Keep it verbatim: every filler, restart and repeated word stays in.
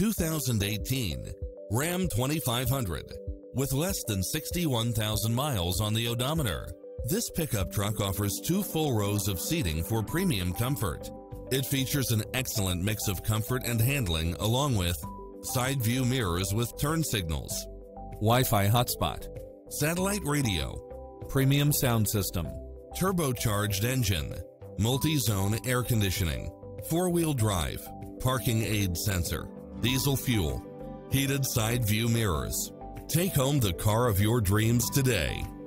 two thousand eighteen Ram twenty-five hundred. With less than sixty-one thousand miles on the odometer, this pickup truck offers two full rows of seating for premium comfort. It features an excellent mix of comfort and handling, along with side view mirrors with turn signals, Wi-Fi hotspot, satellite radio, premium sound system, turbocharged engine, multi-zone air conditioning, four-wheel drive, parking aid sensor, diesel fuel, heated side view mirrors. Take home the car of your dreams today.